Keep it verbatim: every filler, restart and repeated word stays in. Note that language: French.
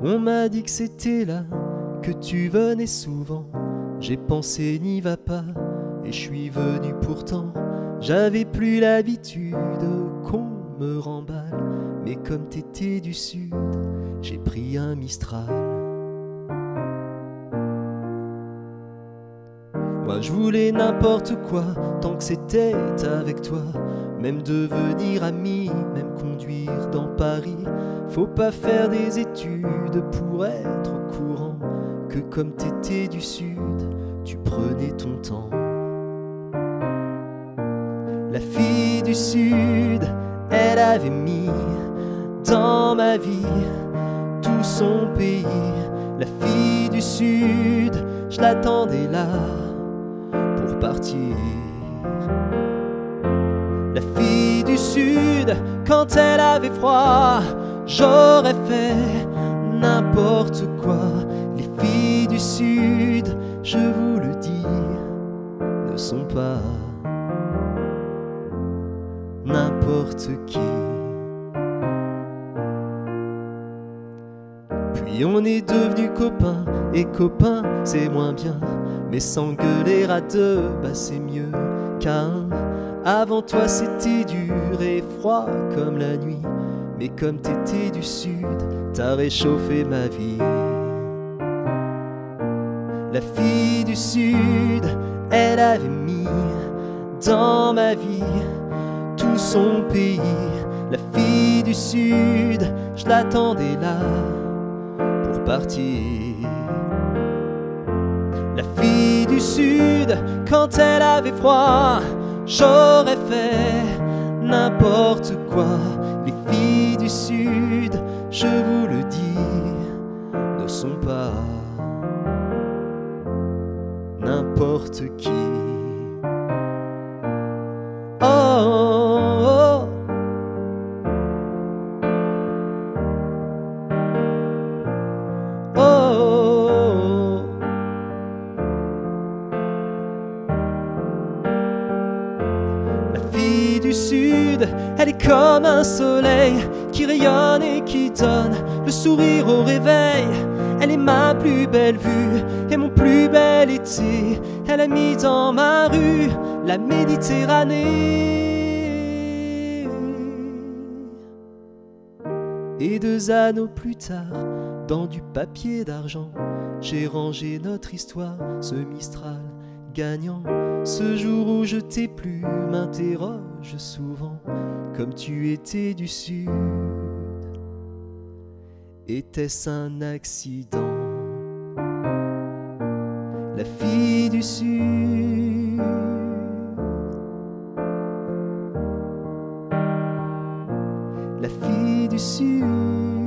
On m'a dit que c'était là, que tu venais souvent. J'ai pensé n'y va pas, et je suis venu pourtant. J'avais plus l'habitude qu'on me remballe, mais comme t'étais du sud, j'ai pris un Mistral. Moi je voulais n'importe quoi, tant que c'était avec toi. Même devenir ami, même conduire dans Paris. Faut pas faire des études pour être au courant que comme t'étais du sud, tu prenais ton temps. La fille du sud, elle avait mis dans ma vie tout son pays. La fille du sud, je l'attendais là pour partir. La fille du sud, quand elle avait froid, j'aurais fait n'importe quoi. Les filles du sud, je vous le dis, ne sont pas n'importe qui. Puis on est devenus copains, et copains c'est moins bien, mais s'engueuler à deux, bah c'est mieux qu'à un. Avant toi c'était dur et froid comme la nuit, mais comme t'étais du sud, t'as réchauffé ma vie. La fille du sud, elle avait mis dans ma vie tout son pays. La fille du sud, je l'attendais là pour partir. La fille du sud, quand elle avait froid, j'aurais fait n'importe quoi. Les filles du sud, je vous le dis, ne sont pas n'importe qui. Oh, oh, oh. Oh, oh. La fille du sud, elle est comme un soleil qui rayonne et qui donne le sourire au réveil. Elle est ma plus belle vue et mon plus bel été. Elle a mis dans ma rue la Méditerranée. Et deux anneaux plus tard, dans du papier d'argent, j'ai rangé notre histoire, ce Mistral gagnant. Ce jour où je t'ai plu m'interroge souvent, comme tu étais du sud, était-ce un accident? La fille du sud, la fille du sud.